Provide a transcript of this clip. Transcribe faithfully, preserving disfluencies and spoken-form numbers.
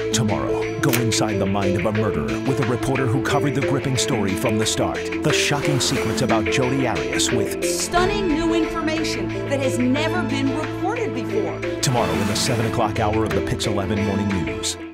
Tomorrow, go inside the mind of a murderer with a reporter who covered the gripping story from the start. The shocking secrets about Jodi Arias with stunning new information that has never been reported before. Tomorrow in the seven o'clock hour of the PIX eleven Morning News.